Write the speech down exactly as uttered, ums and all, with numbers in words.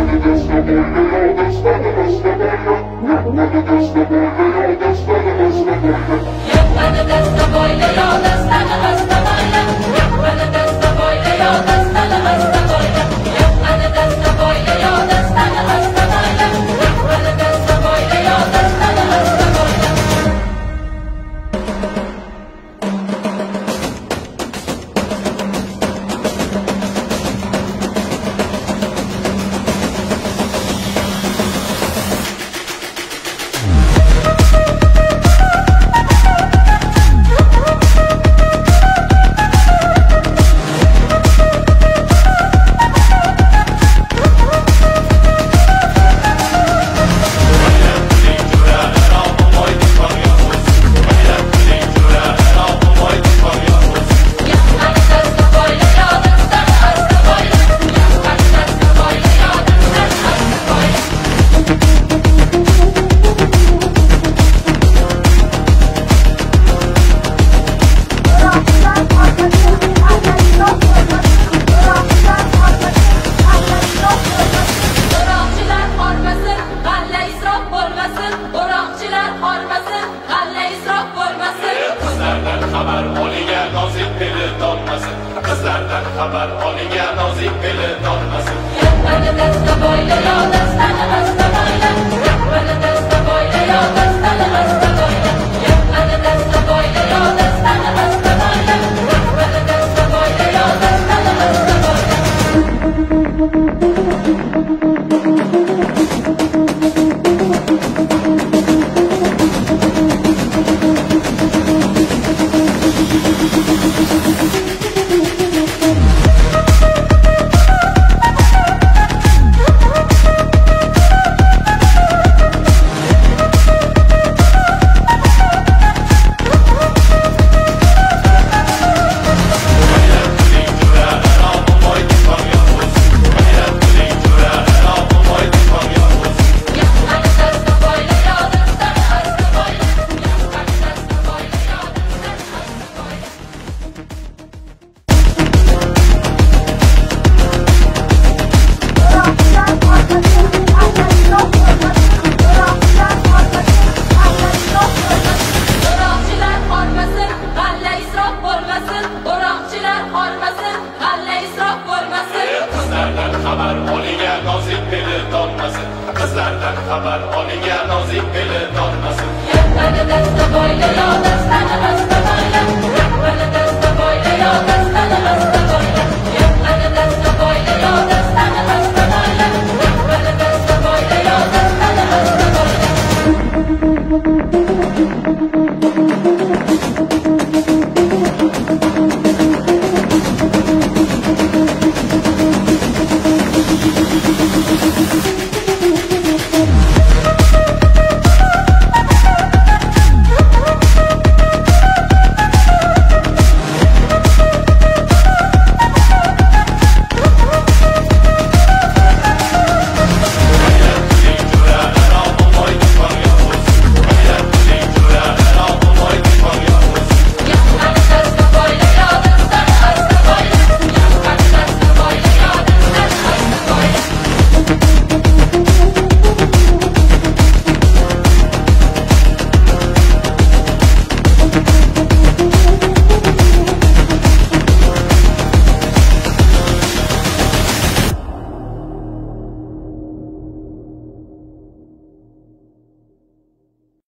Kızlardan xabar oliga nozik beli donmasin. Yaqqani dasta boyla yo dastani asta boyla. Yaqqani dasta boyla yo dastani asta boyla. Yaqqani dasta boyla yo dastani asta boyla. Yaqqani dasta boyla yo dastani asta boyla. Kızlardan xabar oliga nozik beli donmasin. Yaqqani dasta boyla yo dastani asta